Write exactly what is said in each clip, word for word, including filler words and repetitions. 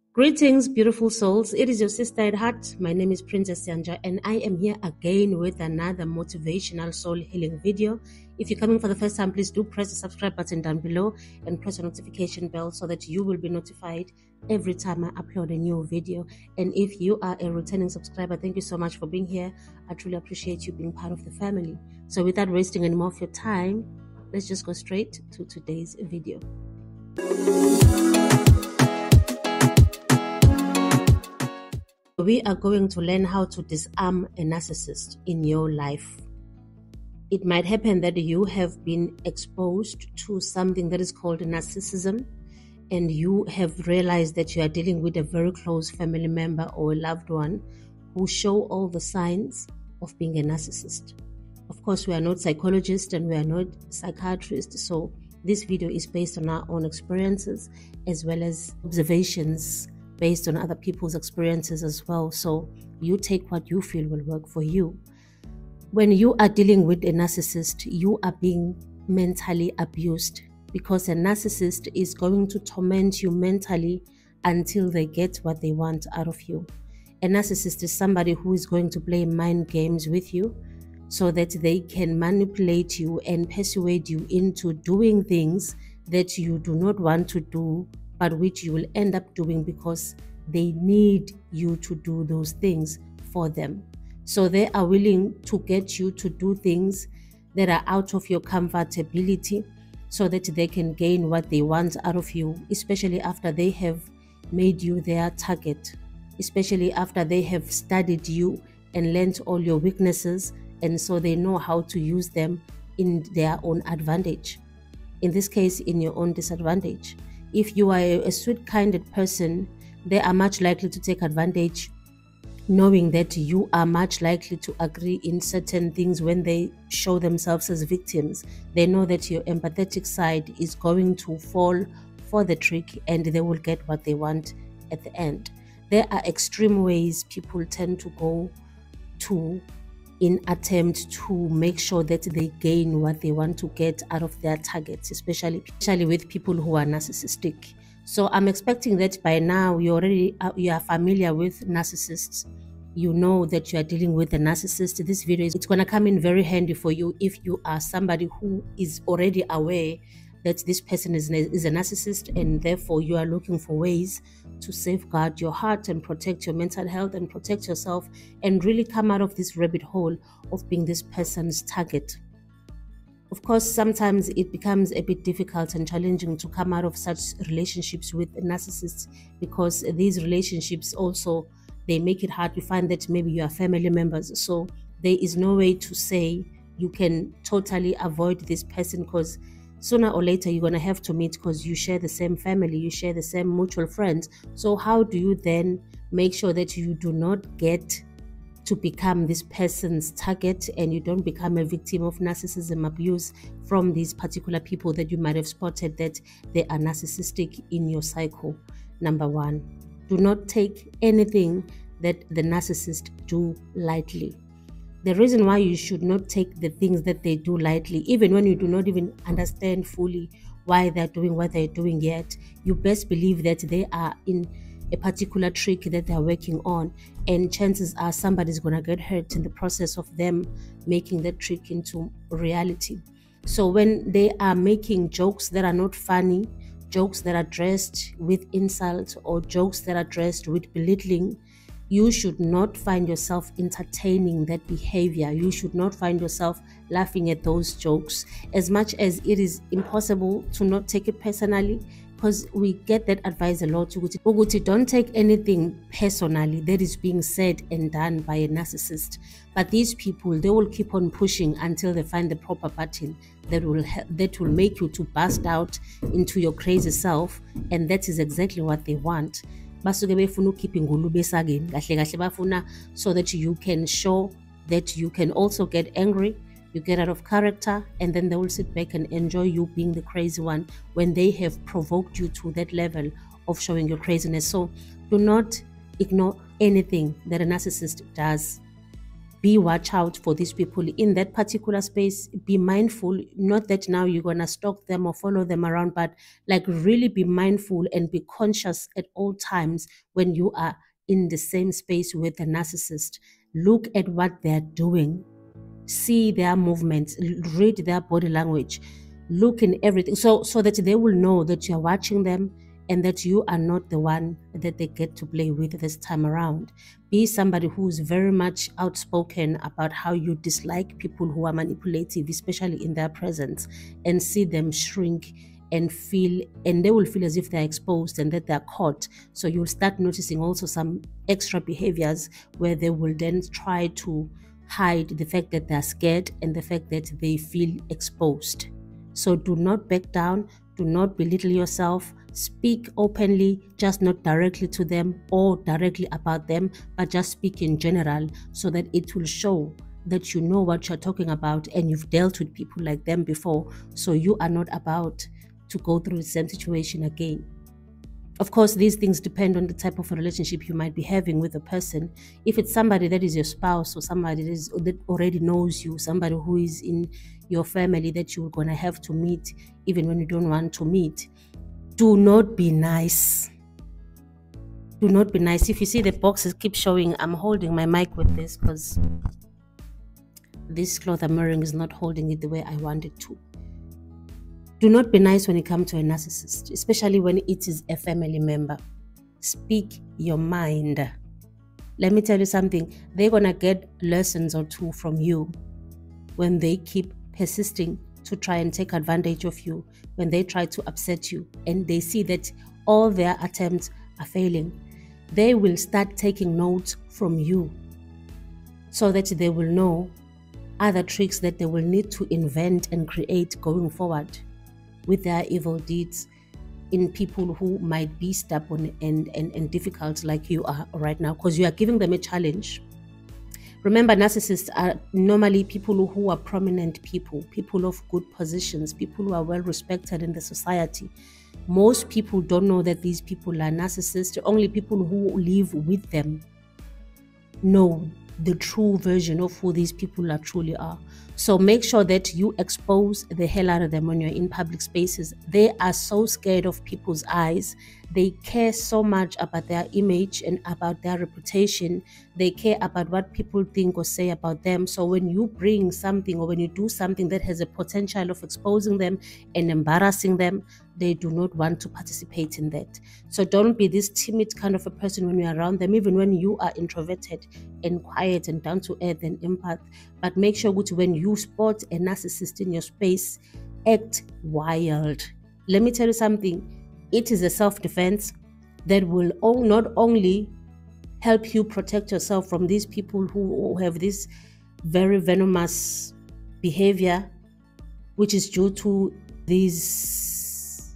Greetings, beautiful souls. It is your sister at heart. My name is Princess Yanja, and I am here again with another motivational soul healing video. If you're coming for the first time, please do press the subscribe button down below and press the notification bell so that you will be notified every time I upload a new video. And if you are a returning subscriber, thank you so much for being here. I truly appreciate you being part of the family. So without wasting any more of your time, let's just go straight to today's video. We are going to learn how to disarm a narcissist in your life. It might happen that you have been exposed to something that is called narcissism, and you have realized that you are dealing with a very close family member or a loved one who show all the signs of being a narcissist. Of course, we are not psychologists and we are not psychiatrists, so this video is based on our own experiences as well as observations based on other people's experiences as well. So you take what you feel will work for you. When you are dealing with a narcissist, you are being mentally abused, because a narcissist is going to torment you mentally until they get what they want out of you. A narcissist is somebody who is going to play mind games with you so that they can manipulate you and persuade you into doing things that you do not want to do, but which you will end up doing because they need you to do those things for them. So they are willing to get you to do things that are out of your comfortability so that they can gain what they want out of you, especially after they have made you their target, especially after they have studied you and learned all your weaknesses, and so they know how to use them in their own advantage. In this case, in your own disadvantage. If you are a sweet-kinded person, they are much likely to take advantage, knowing that you are much likely to agree in certain things when they show themselves as victims. They know that your empathetic side is going to fall for the trick and they will get what they want at the end. There are extreme ways people tend to go to in attempt to make sure that they gain what they want to get out of their targets, especially, especially with people who are narcissistic. So I'm expecting that by now you already uh, you are familiar with narcissists. You know that you are dealing with a narcissist. This video is it's going to come in very handy for you if you are somebody who is already aware that this person is, is a narcissist, and therefore you are looking for ways to safeguard your heart and protect your mental health and protect yourself and really come out of this rabbit hole of being this person's target. Of course, sometimes it becomes a bit difficult and challenging to come out of such relationships with narcissists, because these relationships also, they make it hard to find that maybe you are family members. So there is no way to say you can totally avoid this person, because sooner or later you're going to have to meet, because you share the same family, you share the same mutual friends. So how do you then make sure that you do not get to become this person's target and you don't become a victim of narcissism abuse from these particular people that you might have spotted that they are narcissistic in your cycle? Number one, do not take anything that the narcissist do lightly. The reason why you should not take the things that they do lightly, even when you do not even understand fully why they're doing what they're doing yet, you best believe that they are in a particular trick that they're working on, and chances are somebody's going to get hurt in the process of them making that trick into reality. So when they are making jokes that are not funny, jokes that are dressed with insult, or jokes that are dressed with belittling, you should not find yourself entertaining that behavior. You should not find yourself laughing at those jokes. As much as it is impossible to not take it personally, because we get that advice a lot. Don't take anything personally that is being said and done by a narcissist. But these people, they will keep on pushing until they find the proper button that will that will make you to burst out into your crazy self, and that is exactly what they want. Basuke befuna ukhipha ingulube esakeni kahle kahle, bafuna so that you can show that you can also get angry, you get out of character, and then they will sit back and enjoy you being the crazy one when they have provoked you to that level of showing your craziness. So do not ignore anything that a narcissist does. be watch out for these people in that particular space. Be mindful, not that now you're gonna stalk them or follow them around, but like really be mindful and be conscious at all times when you are in the same space with the narcissist. Look at what they're doing, see their movements, read their body language, look in everything, so so that they will know that you're watching them and that you are not the one that they get to play with this time around. Be somebody who's very much outspoken about how you dislike people who are manipulative, especially in their presence, and see them shrink and feel, and they will feel as if they're exposed and that they're caught. So you'll start noticing also some extra behaviors where they will then try to hide the fact that they're scared and the fact that they feel exposed. So do not back down, do not belittle yourself. Speak openly, just not directly to them or directly about them, but just speak in general so that it will show that you know what you're talking about and you've dealt with people like them before, so you are not about to go through the same situation again. Of course, these things depend on the type of a relationship you might be having with a person. If it's somebody that is your spouse or somebody that, is, that already knows you, somebody who is in your family that you're going to have to meet even when you don't want to meet, do not be nice. Do not be nice. If you see the boxes keep showing, I'm holding my mic with this because this cloth I'm wearing is not holding it the way I want it to. Do not be nice when it comes to a narcissist, especially when it is a family member. Speak your mind. Let me tell you something. They're going to get lessons or two from you when they keep persisting to try and take advantage of you, when they try to upset you and they see that all their attempts are failing. They will start taking notes from you so that they will know other tricks that they will need to invent and create going forward with their evil deeds in people who might be stubborn and, and, and difficult like you are right now, because you are giving them a challenge. Remember, narcissists are normally people who are prominent people, people of good positions, people who are well respected in the society. Most people don't know that these people are narcissists. Only people who live with them know the true version of who these people are truly are. So make sure that you expose the hell out of them when you're in public spaces. They are so scared of people's eyes. They care so much about their image and about their reputation. They care about what people think or say about them. So when you bring something or when you do something that has a potential of exposing them and embarrassing them, they do not want to participate in that. So don't be this timid kind of a person when you're around them, even when you are introverted and quiet and down to earth and empath. But make sure that when you spot a narcissist in your space, act wild. Let me tell you something. It is a self-defense that will not only help you protect yourself from these people who have this very venomous behavior, which is due to these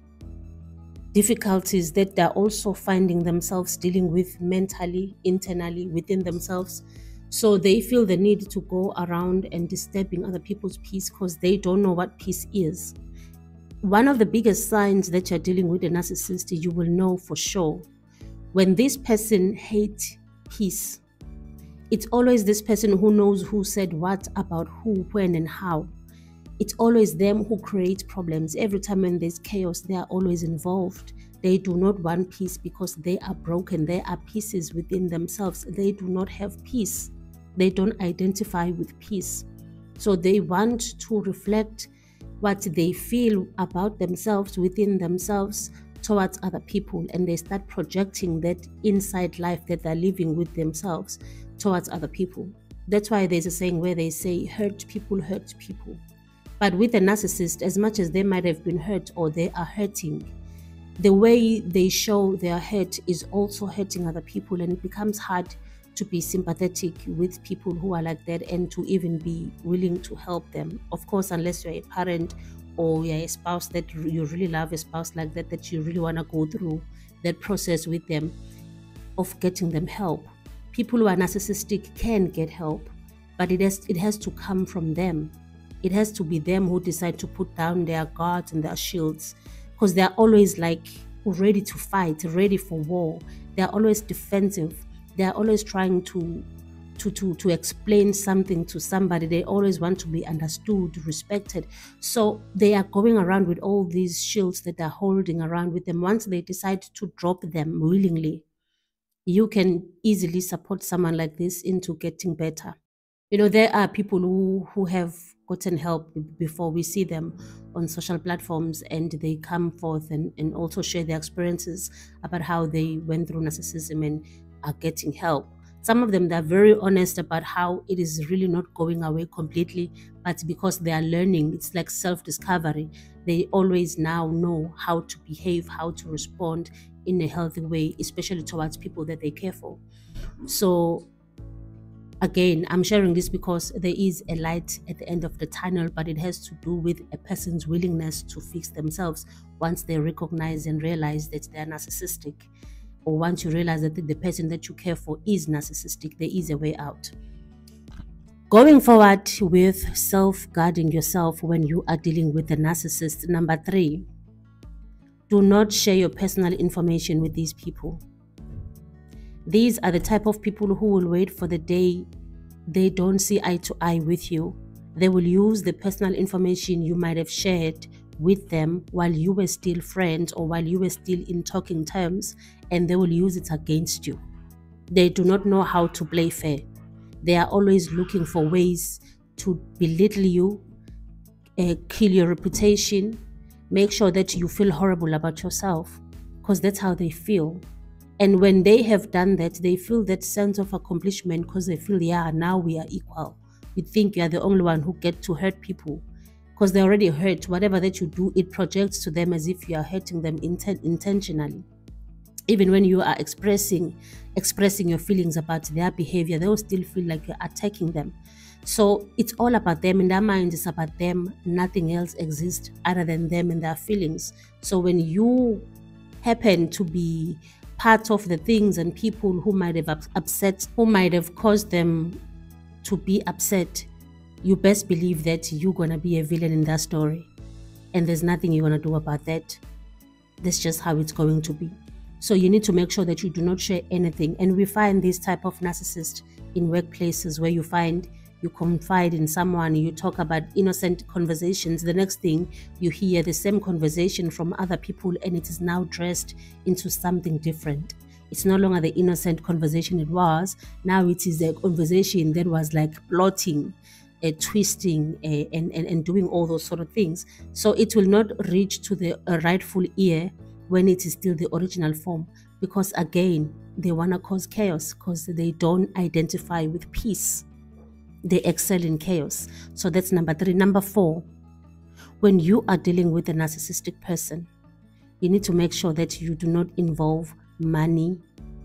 difficulties that they're also finding themselves dealing with mentally, internally, within themselves. So they feel the need to go around and disturbing other people's peace because they don't know what peace is. One of the biggest signs that you're dealing with a narcissist, you will know for sure when this person hates peace. It's always this person who knows who said what about who, when, and how. It's always them who create problems. Every time when there's chaos, they are always involved. They do not want peace because they are broken. There are pieces within themselves. They do not have peace. They don't identify with peace. So they want to reflect what they feel about themselves within themselves towards other people, and they start projecting that inside life that they're living with themselves towards other people. That's why there's a saying where they say hurt people hurt people. But with a narcissist, as much as they might have been hurt or they are hurting, the way they show their hurt is also hurting other people, and it becomes hard to be sympathetic with people who are like that and to even be willing to help them. Of course, unless you're a parent or you're a spouse that you really love, a spouse like that, that you really want to go through that process with them of getting them help. People who are narcissistic can get help, but it has, it has to come from them. It has to be them who decide to put down their guards and their shields, because they're always like ready to fight, ready for war. They're always defensive. They're always trying to, to, to, to explain something to somebody. They always want to be understood, respected. So they are going around with all these shields that they're holding around with them. Once they decide to drop them willingly, you can easily support someone like this into getting better. You know, there are people who, who have gotten help before. We see them on social platforms and they come forth and, and also share their experiences about how they went through narcissism and are getting help. Some of them, they're very honest about how it is really not going away completely, but because they are learning, it's like self-discovery. They always now know how to behave, how to respond in a healthy way, especially towards people that they care for. So again, I'm sharing this because there is a light at the end of the tunnel, but it has to do with a person's willingness to fix themselves once they recognize and realize that they're narcissistic. Or once you realize that the person that you care for is narcissistic, there is a way out. Going forward with self-guarding yourself when you are dealing with a narcissist. Number three, do not share your personal information with these people. These are the type of people who will wait for the day they don't see eye to eye with you. They will use the personal information you might have shared with them while you were still friends or while you were still in talking terms, and they will use it against you. They do not know how to play fair. They are always looking for ways to belittle you, uh, kill your reputation, make sure that you feel horrible about yourself, because that's how they feel. And when they have done that, they feel that sense of accomplishment because they feel, yeah, now we are equal. You think you are the only one who get to hurt people because they already hurt. Whatever that you do, it projects to them as if you are hurting them inten- intentionally. Even when you are expressing expressing your feelings about their behavior, they will still feel like you're attacking them. So it's all about them. In their mind, it's about them. Nothing else exists other than them and their feelings. So when you happen to be part of the things and people who might have upset, who might have caused them to be upset, you best believe that you're going to be a villain in that story. And there's nothing you're going to do about that. That's just how it's going to be. So you need to make sure that you do not share anything. And we find this type of narcissist in workplaces where you find you confide in someone, you talk about innocent conversations. The next thing you hear the same conversation from other people and it is now dressed into something different. It's no longer the innocent conversation it was. Now it is a conversation that was like plotting, uh, twisting, uh, and, and, and doing all those sort of things. So it will not reach to the uh, rightful ear when it is still the original form. Because again, they want to cause chaos because they don't identify with peace. They excel in chaos. So that's number three. Number four, when you are dealing with a narcissistic person, you need to make sure that you do not involve money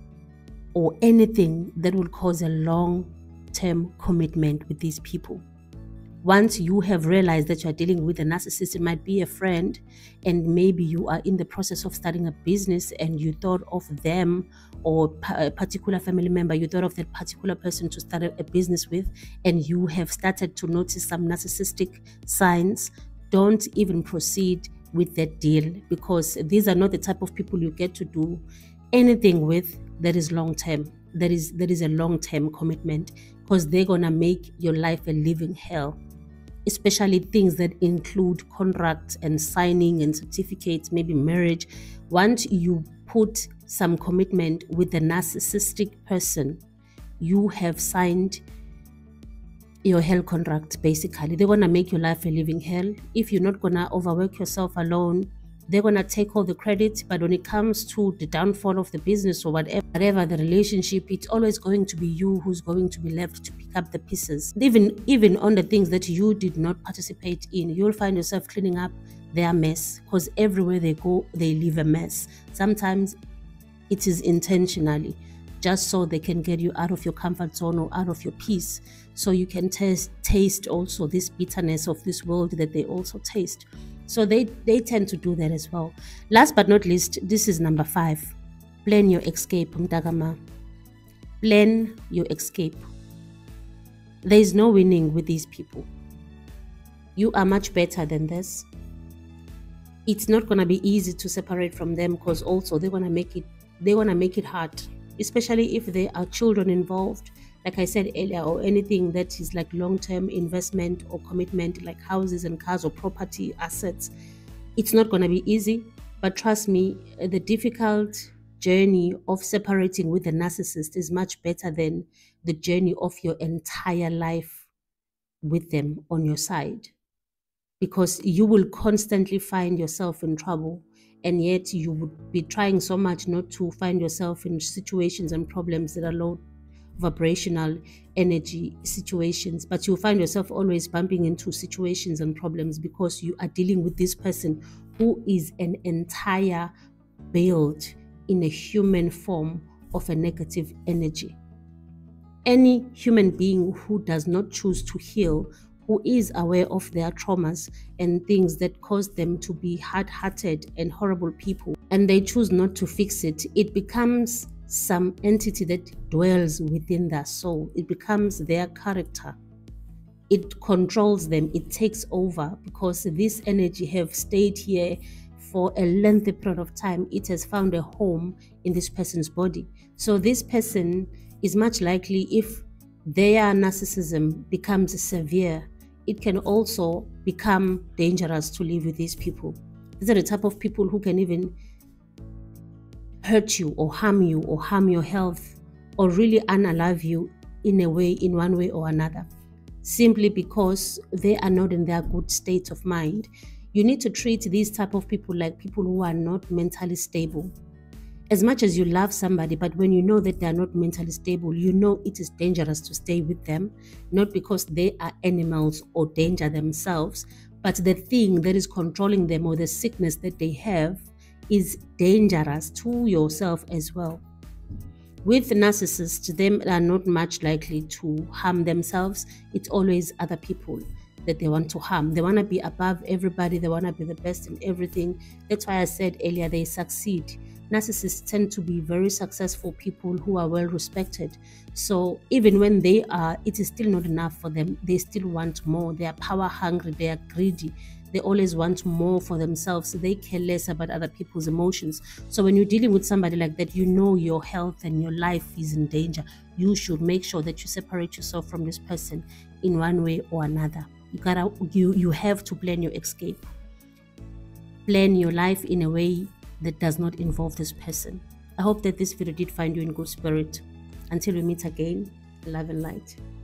or anything that will cause a long-term commitment with these people. Once you have realized that you are dealing with a narcissist, it might be a friend, and maybe you are in the process of starting a business and you thought of them or a particular family member, you thought of that particular person to start a business with, and you have started to notice some narcissistic signs, don't even proceed with that deal, because these are not the type of people you get to do anything with that is long-term. That is, that is a long-term commitment, because they're going to make your life a living hell. Especially things that include contracts and signing and certificates, maybe marriage. Once you put some commitment with a narcissistic person, you have signed your hell contract, basically. They're going to make your life a living hell. If you're not going to overwork yourself alone, they're going to take all the credit. But when it comes to the downfall of the business or whatever, whatever the relationship, it's always going to be you who's going to be left to pick up the pieces. Even, even on the things that you did not participate in, you'll find yourself cleaning up their mess, because everywhere they go, they leave a mess. Sometimes it is intentionally, just so they can get you out of your comfort zone or out of your peace, so you can taste, taste also this bitterness of this world that they also taste. So they, they tend to do that as well. Last but not least, this is number five. Plan your escape, Mdagama. Plan your escape. There is no winning with these people. You are much better than this. It's not going to be easy to separate from them, because also they're going to make it, they're going to make it hard, especially if there are children involved. like I said earlier, or anything that is like long-term investment or commitment, like houses and cars or property assets, it's not going to be easy. But trust me, the difficult journey of separating with the narcissist is much better than the journey of your entire life with them on your side, because you will constantly find yourself in trouble, and yet you would be trying so much not to find yourself in situations and problems that are low vibrational energy situations, but you'll find yourself always bumping into situations and problems because you are dealing with this person who is an entire build in a human form of a negative energy. Any human being who does not choose to heal, who is aware of their traumas and things that cause them to be hard-hearted and horrible people, and they choose not to fix it, it becomes some entity that dwells within their soul. It becomes their character. It controls them. It takes over because this energy have stayed here for a lengthy period of time. It has found a home in this person's body. So this person is much likely, if their narcissism becomes severe, it can also become dangerous to live with these people. These are the type of people who can even hurt you or harm you or harm your health or really unalive you in a way, in one way or another, simply because they are not in their good state of mind. You need to treat these type of people like people who are not mentally stable. As much as you love somebody, but when you know that they are not mentally stable, you know it is dangerous to stay with them, not because they are animals or danger themselves, but the thing that is controlling them or the sickness that they have is dangerous to yourself as well. With narcissists, they are not much likely to harm themselves. It's always other people that they want to harm. They want to be above everybody. They want to be the best in everything. That's why I said earlier, they succeed. Narcissists tend to be very successful people who are well respected. So even when they are, it is still not enough for them. They still want more. They are power hungry. They are greedy. They always want more for themselves. They care less about other people's emotions. So when you're dealing with somebody like that, you know your health and your life is in danger. You should make sure that you separate yourself from this person in one way or another. You gotta, you, you have to plan your escape. Plan your life in a way that does not involve this person. I hope that this video did find you in good spirit. Until we meet again, love and light.